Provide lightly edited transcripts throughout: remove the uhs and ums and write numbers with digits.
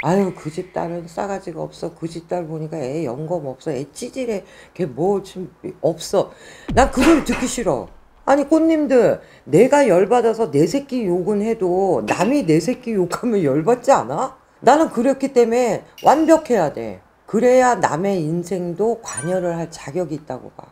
아유 그 집 딸은 싸가지가 없어. 그 집 딸 보니까 애 영검 없어. 애 찌질해. 걔 뭐 지금 없어. 난 그 소리 듣기 싫어. 아니 꽃님들, 내가 열받아서 내 새끼 욕은 해도 남이 내 새끼 욕하면 열받지 않아? 나는 그렇기 때문에 완벽해야 돼. 그래야 남의 인생도 관여를 할 자격이 있다고 봐.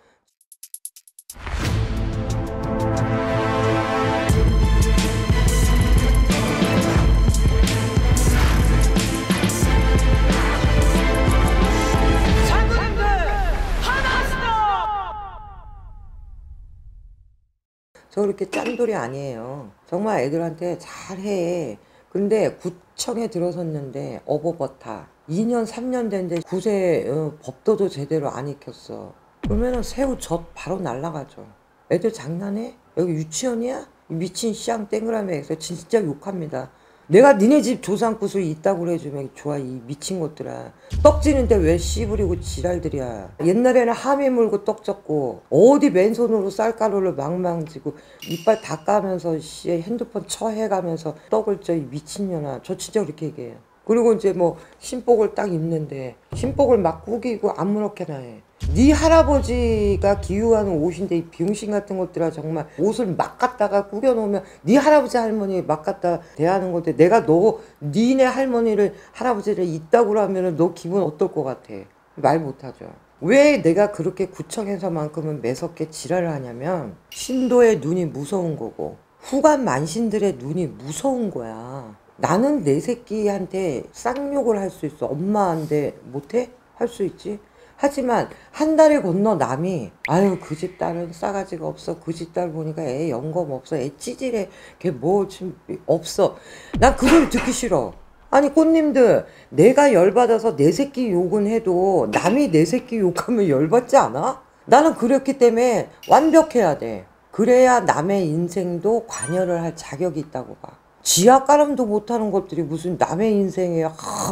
저 그렇게 짠돌이 아니에요. 정말 애들한테 잘해. 근데 구청에 들어섰는데 어버버타 2년 3년 됐는데 구세 법도도 제대로 안 익혔어. 그러면은 새우 젖 바로 날라가죠. 애들 장난해? 여기 유치원이야? 미친 씨앙 땡그라미에서 진짜 욕합니다. 내가 니네 집 조상구슬 있다고 그래주면 좋아. 이 미친 것들아. 떡지는데 왜 씨부리고 지랄들이야. 옛날에는 함이 물고 떡 젓고 어디 맨손으로 쌀가루를 망망지고 이빨 다 까면서 씨 핸드폰 처해가면서 떡을 쪄. 이 미친년아. 저 진짜 그렇게 얘기해요. 그리고 이제 뭐 신복을 딱 입는데 신복을 막 구기고 아무렇게나 해. 네 할아버지가 기유하는 옷인데 이 비용신 같은 것들아 정말 옷을 막 갖다가 구겨놓으면 네 할아버지 할머니 막 갖다 대하는 건데 내가 니네 할머니를 할아버지를 있다고 하면은 너 기분 어떨 것 같아? 말 못하죠. 왜 내가 그렇게 구청에서만큼은 매섭게 지랄을 하냐면 신도의 눈이 무서운 거고 후관 만신들의 눈이 무서운 거야. 나는 내 새끼한테 쌍욕을 할 수 있어. 엄마한테 못해? 할 수 있지. 하지만 한 달을 건너 남이 아유 그 집 딸은 싸가지가 없어. 그 집 딸 보니까 애 영검 없어. 애 찌질해. 걔 뭐 지금 없어. 난 그 소리 듣기 싫어. 아니 꽃님들, 내가 열받아서 내 새끼 욕은 해도 남이 내 새끼 욕하면 열받지 않아? 나는 그렇기 때문에 완벽해야 돼. 그래야 남의 인생도 관여를 할 자격이 있다고 봐. 지하 까름도 못하는 것들이 무슨 남의 인생에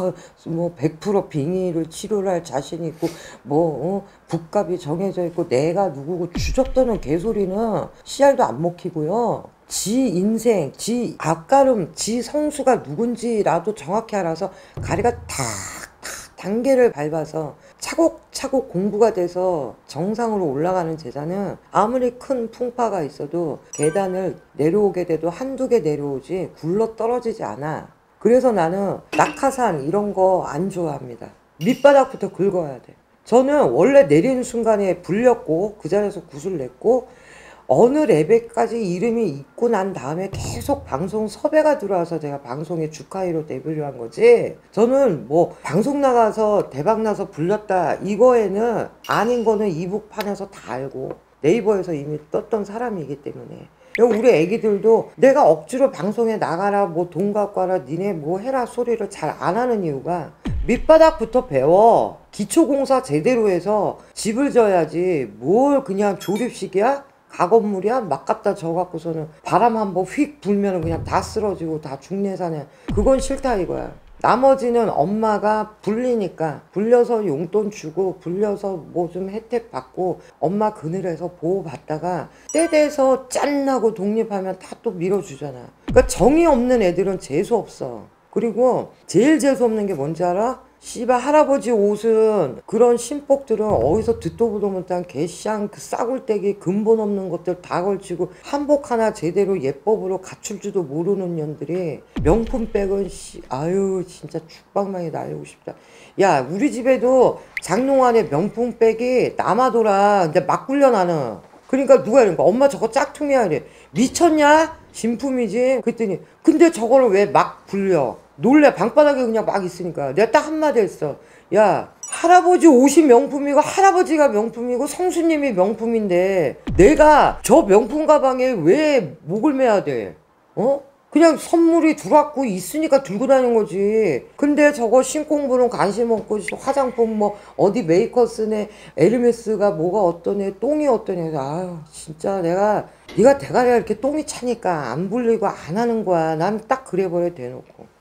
뭐 100% 빙의를 치료를 할 자신 있고 뭐 국값이 정해져 있고 내가 누구고 주접떠는 개소리는 씨알도 안 먹히고요. 지 인생, 지 앞가름, 지 성수가 누군지라도 정확히 알아서 가리가 탁 단계를 밟아서 차곡차곡 공부가 돼서 정상으로 올라가는 제자는 아무리 큰 풍파가 있어도 계단을 내려오게 돼도 한두 개 내려오지 굴러 떨어지지 않아. 그래서 나는 낙하산 이런 거 안 좋아합니다. 밑바닥부터 긁어야 돼. 저는 원래 내리는 순간에 불렸고 그 자리에서 구슬 냈고 어느 레벨까지 이름이 있고 난 다음에 계속 방송 섭외가 들어와서 제가 방송에 주카이로 데뷔를 한 거지. 저는 뭐 방송 나가서 대박나서 불렸다 이거에는 아닌 거는 이북판에서 다 알고 네이버에서 이미 떴던 사람이기 때문에 우리 애기들도 내가 억지로 방송에 나가라 뭐 돈 갖고 와라 니네 뭐 해라 소리를 잘 안 하는 이유가 밑바닥부터 배워. 기초공사 제대로 해서 집을 져야지 뭘 그냥 조립식이야? 가건물이야? 막 갖다 져 갖고서는 바람 한번 휙 불면 그냥 다 쓰러지고 다 죽내사네. 그건 싫다 이거야. 나머지는 엄마가 불리니까 불려서 용돈 주고 불려서 뭐 좀 혜택 받고 엄마 그늘에서 보호받다가 때 돼서 짠나고 독립하면 다 또 밀어주잖아. 그러니까 정이 없는 애들은 재수 없어. 그리고 제일 재수 없는 게 뭔지 알아? 씨발 할아버지 옷은 그런 신복들은 어디서 듣도 보도 못한 개쌍 그 싸굴떼기 근본 없는 것들 다 걸치고 한복 하나 제대로 예법으로 갖출 줄도 모르는 년들이 명품백은 아유 진짜 죽방망이 날리고 싶다. 야 우리 집에도 장롱 안에 명품백이 남아돌아. 근데 막 굴려 나는. 그러니까 누가 이러는 거야. 엄마 저거 짝퉁이야. 이래. 미쳤냐? 진품이지. 그랬더니 근데 저거를 왜 막 굴려? 놀래. 방바닥에 그냥 막 있으니까. 내가 딱 한마디 했어. 야 할아버지 옷이 명품이고 할아버지가 명품이고 성수님이 명품인데 내가 저 명품 가방에 왜 목을 매야 돼? 그냥 선물이 들어왔고 있으니까 들고 다니는 거지. 근데 저거 신공부는 관심 없고 화장품 뭐 어디 메이커스네 에르메스가 뭐가 어떠네 똥이 어떠네. 아유 진짜 네가 대가리가 이렇게 똥이 차니까 안 불리고 안 하는 거야. 난 딱 그래버려 대놓고.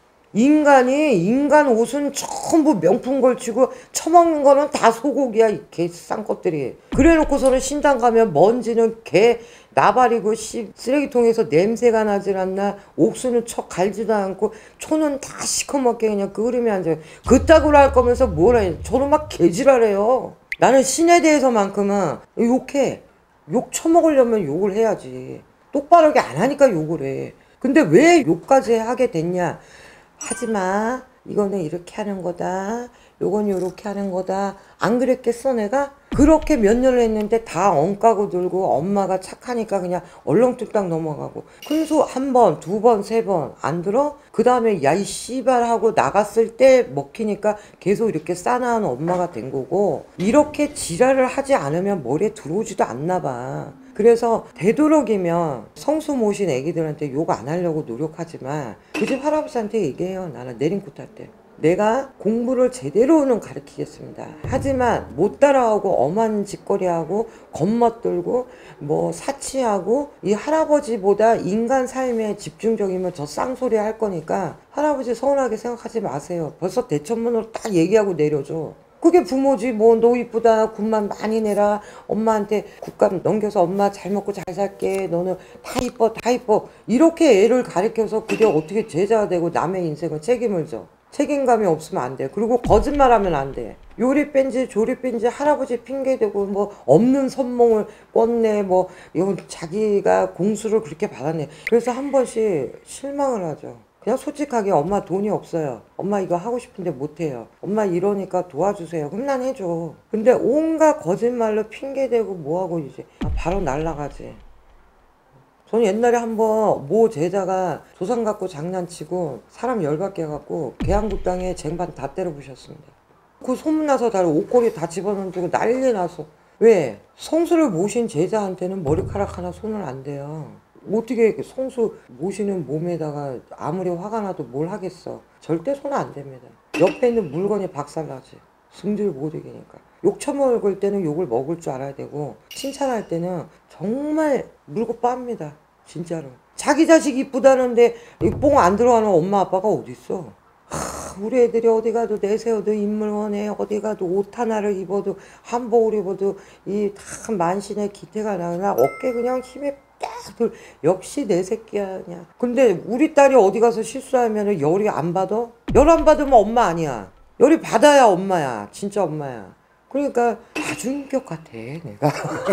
인간 옷은 전부 명품 걸치고 처먹는 거는 다 소고기야 이 개 싼 것들이. 그래 놓고서는 신당 가면 먼지는 개 나발이고 쓰레기통에서 냄새가 나질 않나. 옥수는 척 갈지도 않고 초는 다 시커멓게 그냥 그 흐름이 앉아요. 그따구로 할 거면서 뭐라 해. 저는 막 개지랄해요. 나는 신에 대해서만큼은 욕해. 욕 처먹으려면 욕을 해야지. 똑바르게 안 하니까 욕을 해. 근데 왜 욕까지 하게 됐냐. 하지마. 이거는 이렇게 하는 거다. 요건 요렇게 하는 거다. 안 그랬겠어 내가? 그렇게 몇 년을 했는데 다 엉까고 들고 엄마가 착하니까 그냥 얼렁뚱땅 넘어가고. 큰소 한 번, 두 번, 세 번 안 들어? 그 다음에 야 이 씨발 하고 나갔을 때 먹히니까 계속 이렇게 싸나운 엄마가 된 거고. 이렇게 지랄을 하지 않으면 머리에 들어오지도 않나 봐. 그래서 되도록이면 성수 모신 애기들한테 욕 안 하려고 노력하지만 그 집 할아버지한테 얘기해요. 나는 내린꽃 할 때. 내가 공부를 제대로는 가르치겠습니다. 하지만 못 따라하고 엄한 짓거리하고 겉멋들고 뭐 사치하고 이 할아버지보다 인간 삶에 집중적이면 저 쌍소리 할 거니까 할아버지 서운하게 생각하지 마세요. 벌써 대천문으로 딱 얘기하고 내려줘. 그게 부모지. 뭐 너 이쁘다 군만 많이 내라. 엄마한테 국감 넘겨서 엄마 잘 먹고 잘 살게. 너는 다 이뻐 다 이뻐. 이렇게 애를 가르쳐서 그게 어떻게 제자가 되고 남의 인생을 책임을 져. 책임감이 없으면 안 돼. 그리고 거짓말하면 안 돼. 요리 뺀지 조리 뺀지 할아버지 핑계대고 뭐 없는 선몽을 꿨네. 뭐 이건 자기가 공수를 그렇게 받았네. 그래서 한 번씩 실망을 하죠. 그냥 솔직하게 엄마 돈이 없어요. 엄마 이거 하고 싶은데 못해요. 엄마 이러니까 도와주세요. 그럼 난 해줘. 근데 온갖 거짓말로 핑계대고 뭐하고 이제 바로 날라가지. 저는 옛날에 한번 모 제자가 조상 갖고 장난치고 사람 열받게 해갖고 계양국당에 쟁반 다 때려 부셨습니다. 그 소문나서 다 옷걸이 다 집어넣고 난리 나서. 왜? 성수를 모신 제자한테는 머리카락 하나 손을 안 대요. 어떻게 성수 모시는 몸에다가 아무리 화가 나도 뭘 하겠어. 절대 손 안 댑니다. 옆에 있는 물건이 박살나지. 승질 못 이기니까. 욕 처먹을 때는 욕을 먹을 줄 알아야 되고 칭찬할 때는 정말 물고 빱니다. 진짜로. 자기 자식 이쁘다는데 뽕 안 들어가는 엄마 아빠가 어딨어. 우리 애들이 어디 가도 내세워도 인물원에 어디 가도 옷 하나를 입어도 한복을 입어도 이 다 만신의 기태가 나나 어깨 그냥 힘에 딱 역시 내 새끼야 그냥. 근데 우리 딸이 어디 가서 실수하면 열이 안 받아? 열 안 받으면 엄마 아니야. 열이 받아야 엄마야. 진짜 엄마야. 그러니까 다중인격 같아 내가.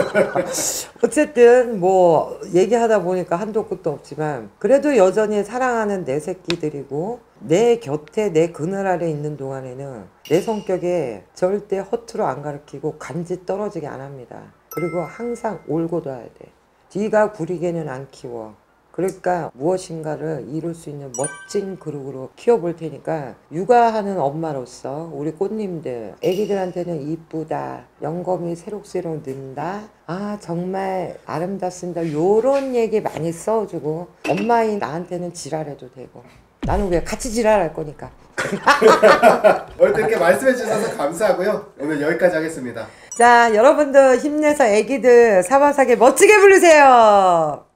어쨌든 뭐 얘기하다 보니까 한도 끝도 없지만 그래도 여전히 사랑하는 내 새끼들이고 내 곁에 내 그늘 아래 있는 동안에는 내 성격에 절대 허투루 안 가르치고 간지 떨어지게 안 합니다. 그리고 항상 올고 둬야 돼. 뒤가 구리게는 안 키워. 그러니까 무엇인가를 이룰 수 있는 멋진 그룹으로 키워볼 테니까 육아하는 엄마로서 우리 꽃님들 애기들한테는 이쁘다, 영검이 새록새록 는다, 아 정말 아름답습니다 요런 얘기 많이 써주고 엄마인 나한테는 지랄해도 되고 나는 왜 같이 지랄할 거니까. 오늘 또 이렇게 말씀해 주셔서 감사하고요. 오늘 여기까지 하겠습니다. 자 여러분들 힘내서 애기들 사바사게 멋지게 부르세요.